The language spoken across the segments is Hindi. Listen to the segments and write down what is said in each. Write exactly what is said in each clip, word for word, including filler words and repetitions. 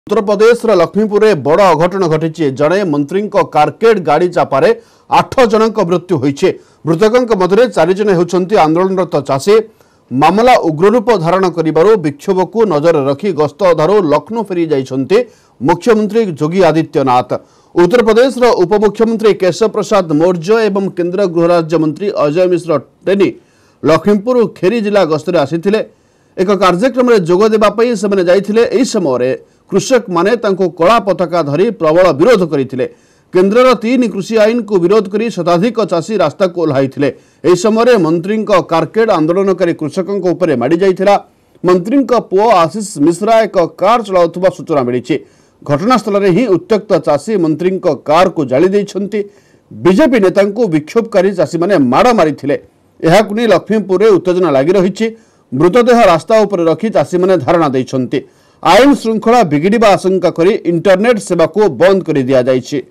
उत्तर प्रदेश लक्ष्मीपुर में बड़ अघटन घटी जड़े मंत्री कारकेड गाड़ी चापारे आठ जन मृत्यु होती। मृतकों मध्य चार जन होती आंदोलनरत चाषी। मामला उग्ररूप धारण कर विक्षोभ को नजर रखी गस्त अधारू लखनऊ फेरी जाइछन्ति मुख्यमंत्री योगी आदित्यनाथ। उत्तर प्रदेश उपमुख्यमंत्री केशव प्रसाद मौर्य एवं केंद्र गृह राज्य मंत्री अजय मिश्र टेनी लक्ष्मीपुर खेरी जिला गस्तरे आसिथिले। एक कार्यक्रम में जोग देवाई से जाइथिले। एही समय कृषक माने तांको कला पताका धरी प्रबल विरोध करथिले। केंद्रर तीन कृषि आईन को विरोध करी शताधिक चाषी रास्ता को ओह्लाइथिले। एही समय मंत्री कारकेड आंदोलनकारी कृषकों उपर माड़ी जाइथिला। मंत्री पुओ आशीष मिश्रा एक कार चलाउथुबा सूचना मिली। घटनास्थल में ही उत्त्यक्त चाषी मंत्री कार को जाली देइछन्ति। बीजेपी नेता विक्षोभकारी चाषी माने माड़ मारिथिले। एहाकु नै लक्ष्मीपुर में उत्तेजना लगी रही। मृतदेह रास्ता उपर रखी चाषी माने धारणा देइछन्ति। आईन श्रृंखला बिगिड़वा आशंका करी इंटरनेट सेवा को बंद कर दिया जाइछि।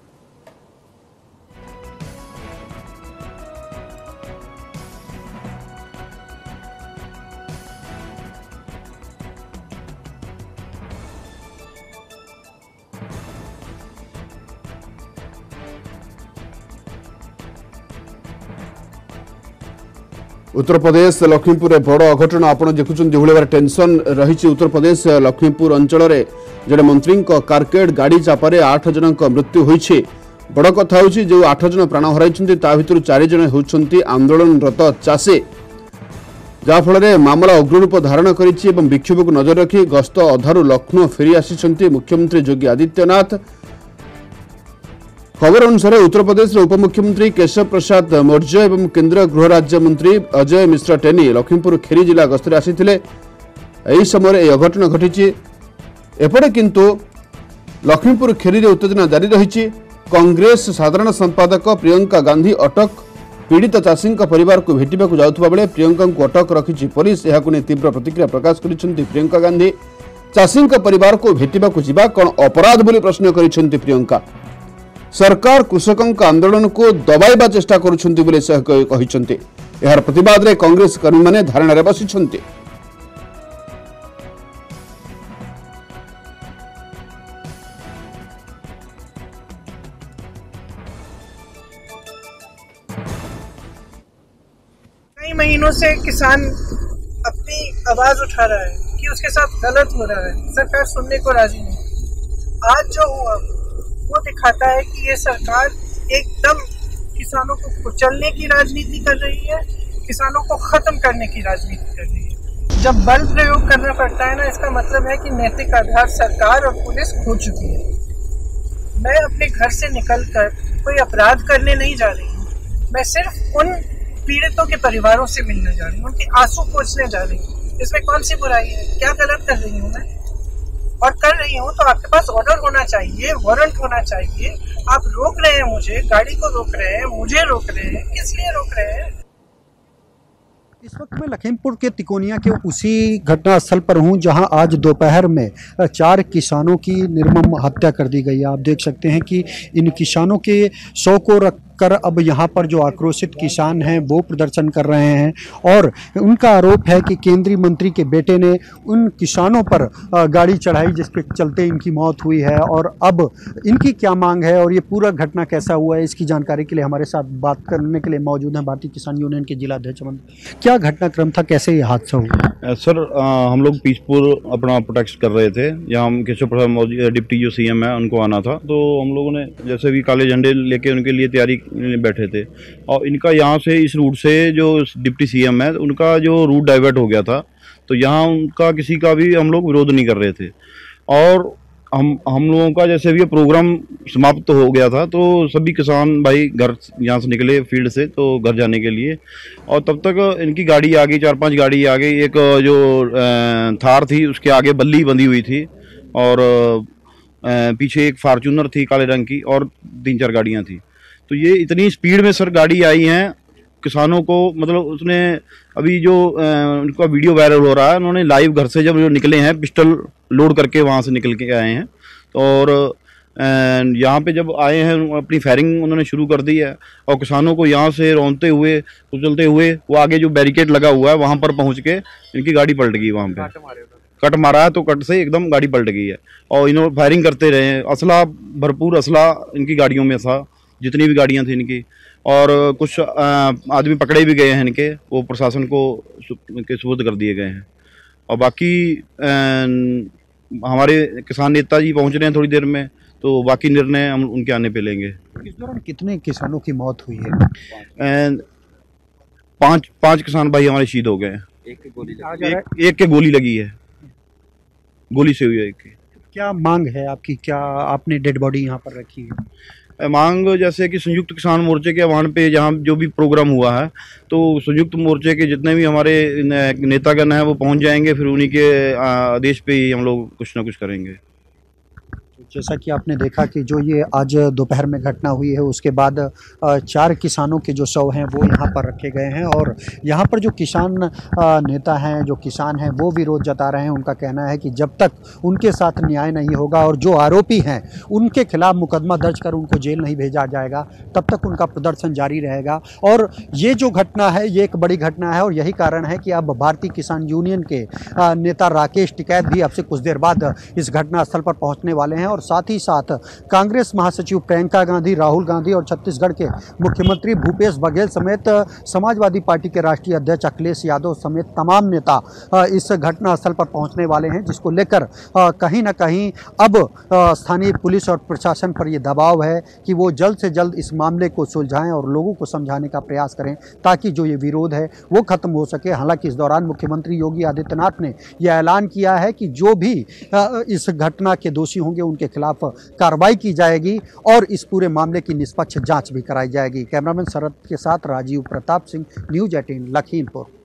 उत्तर प्रदेश लक्ष्मीपुर बड़ अघटन आपड़ देखुं जो भाव टेंशन रही। उत्तर प्रदेश लक्ष्मीपुर अंचल जड़े मंत्री कारकेड गाड़ी चापारे आठ जन मृत्यु होती। बड़ कथा हूँ जो आठ जन प्राण हराई भर चार जन होती आंदोलनरत चाषी। जहाँफल मामला उग्ररूप धारण कर विक्षोभ को नजर रखी गस्त अधारू लखनऊ फेरी आसी मुख्यमंत्री योगी आदित्यनाथ। खबर अनुसार उत्तर प्रदेश उपमुख्यमंत्री केशव प्रसाद मौर्य एवं केंद्र गृह राज्य मंत्री अजय मिश्र टेनी लक्ष्मीपुर खेरी जिला गस्तरे आसिथिले। एही समय यह अघटन घटी। एपटे किंतु लक्ष्मीपुर खेरी रे उत्तेजना जारी रही। कांग्रेस साधारण संपादक प्रियंका गांधी अटक पीड़ित चाषी परिवार को भेटा जाउथबा बेले प्रियंका को अटक रखी पुलिस। एहाकु नै तीव्र प्रतिक्रिया प्रकाश करिसेंती प्रियंका गांधी। चाषी परिवार को भेटा जिबा कोन अपराध बोली प्रश्न करिसेंती प्रियंका। सरकार कृषकों का आंदोलन को दबाइबा चेष्टा करुछन्ति बोले से कहिसन्ति। एहार प्रतिवाद रे कांग्रेस कर्मी माने धारणा रे बसिछन्ति। कई महीनों से किसान अपनी आवाज उठा रहा है कि उसके साथ गलत हो रहा है, सरकार सुनने को राजी नहीं। आज जो हुआ वो दिखाता है कि ये सरकार एकदम किसानों को कुचलने की राजनीति कर रही है, किसानों को खत्म करने की राजनीति कर रही है। जब बल प्रयोग करना पड़ता है ना, इसका मतलब है कि नैतिक आधार सरकार और पुलिस खो चुकी है। मैं अपने घर से निकलकर कोई अपराध करने नहीं जा रही हूँ। मैं सिर्फ उन पीड़ितों के परिवारों से मिलने जा रही हूँ, उनके आंसू पोंछने जा रही हूँ। इसमें कौन सी बुराई है? क्या गलत कर रही हूँ मैं? और कर रही हूँ तो आपके पास ऑर्डर होना चाहिए, वारंट होना चाहिए। आप रोक रहे हैं मुझे, गाड़ी को रोक रहे हैं, मुझे रोक रहे हैं, किस लिए रोक रहे हैं? इस वक्त मैं लखीमपुर के तिकोनिया के उसी घटनास्थल पर हूं जहां आज दोपहर में चार किसानों की निर्मम हत्या कर दी गई है। आप देख सकते हैं कि इन किसानों के शव को रखकर अब यहां पर जो आक्रोशित किसान हैं वो प्रदर्शन कर रहे हैं और उनका आरोप है कि केंद्रीय मंत्री के बेटे ने उन किसानों पर गाड़ी चढ़ाई जिसके चलते इनकी मौत हुई है। और अब इनकी क्या मांग है और ये पूरा घटना कैसा हुआ है, इसकी जानकारी के लिए हमारे साथ बात करने के लिए मौजूद हैं भारतीय किसान यूनियन के जिला अध्यक्ष। क्या घटनाक्रम था, कैसे ये हादसा हुआ? सर आ, हम लोग पीसपुर अपना प्रोटेक्ट कर रहे थे। यहाँ हम केशव प्रसाद मौर्य डिप्टी जो सीएम है उनको आना था, तो हम लोगों ने जैसे भी काले झंडे लेके उनके लिए तैयारी बैठे थे। और इनका यहाँ से इस रूट से जो डिप्टी सीएम है उनका जो रूट डाइवर्ट हो गया था, तो यहाँ उनका किसी का भी हम लोग विरोध नहीं कर रहे थे। और हम हम लोगों का जैसे भी प्रोग्राम समाप्त हो गया था तो सभी किसान भाई घर यहाँ से निकले फील्ड से तो घर जाने के लिए। और तब तक इनकी गाड़ी आ गई, चार पांच गाड़ी आ गई। एक जो थार थी उसके आगे बल्ली बंधी हुई थी और पीछे एक फार्चूनर थी काले रंग की और तीन चार गाड़ियाँ थी। तो ये इतनी स्पीड में सर गाड़ी आई हैं किसानों को, मतलब उसने अभी जो उनका वीडियो वायरल हो रहा है, उन्होंने लाइव घर से जब जो निकले हैं पिस्टल लोड करके वहाँ से निकल के आए हैं। और यहाँ पे जब आए हैं अपनी फायरिंग उन्होंने शुरू कर दी है और किसानों को यहाँ से रौंदते हुए कुचलते हुए वो आगे जो बैरिकेड लगा हुआ है वहाँ पर पहुँच के इनकी गाड़ी पलट गई वहाँ पे। कट मारा है तो कट से एकदम गाड़ी पलट गई है और इन्होंने फायरिंग करते रहे हैं। असला भरपूर असला इनकी गाड़ियों में था, जितनी भी गाड़ियां थी इनकी, और कुछ आदमी पकड़े भी गए हैं इनके, वो प्रशासन को के सुपुर्द कर दिए गए हैं। और बाकी हमारे किसान नेता जी पहुंच रहे हैं थोड़ी देर में, तो बाकी निर्णय हम उनके आने पे लेंगे। इस दौरान कितने किसानों की मौत हुई है? पांच पांच किसान भाई हमारे शहीद हो गए हैं। एक की गोली लगी एक, एक के गोली लगी है, गोली से हुई है एक की। क्या मांग है आपकी? क्या आपने डेड बॉडी यहाँ पर रखी है? मांग जैसे कि संयुक्त किसान मोर्चे के वहाँ पे जहाँ जो भी प्रोग्राम हुआ है, तो संयुक्त मोर्चे के जितने भी हमारे नेतागण हैं वो पहुँच जाएंगे, फिर उन्हीं के आदेश पे ही हम लोग कुछ ना कुछ करेंगे। जैसा कि आपने देखा कि जो ये आज दोपहर में घटना हुई है, उसके बाद चार किसानों के जो शव हैं वो यहाँ पर रखे गए हैं और यहाँ पर जो किसान नेता हैं, जो किसान हैं, वो विरोध जता रहे हैं। उनका कहना है कि जब तक उनके साथ न्याय नहीं होगा और जो आरोपी हैं उनके खिलाफ मुकदमा दर्ज कर उनको जेल नहीं भेजा जाएगा, तब तक उनका प्रदर्शन जारी रहेगा। और ये जो घटना है ये एक बड़ी घटना है और यही कारण है कि अब भारतीय किसान यूनियन के नेता राकेश टिकैत भी अब से कुछ देर बाद इस घटनास्थल पर पहुँचने वाले हैं। और साथ ही साथ कांग्रेस महासचिव प्रियंका गांधी, राहुल गांधी और छत्तीसगढ़ के मुख्यमंत्री भूपेश बघेल समेत समाजवादी पार्टी के राष्ट्रीय अध्यक्ष अखिलेश यादव समेत तमाम नेता इस घटनास्थल पर पहुंचने वाले हैं, जिसको लेकर कहीं ना कहीं अब स्थानीय पुलिस और प्रशासन पर यह दबाव है कि वो जल्द से जल्द इस मामले को सुलझाएं और लोगों को समझाने का प्रयास करें ताकि जो ये विरोध है वो खत्म हो सके। हालांकि इस दौरान मुख्यमंत्री योगी आदित्यनाथ ने यह ऐलान किया है कि जो भी इस घटना के दोषी होंगे उनके खिलाफ कार्रवाई की जाएगी और इस पूरे मामले की निष्पक्ष जांच भी कराई जाएगी। कैमरामैन शरद के साथ राजीव प्रताप सिंह, न्यूज़ अठारह लखीमपुर।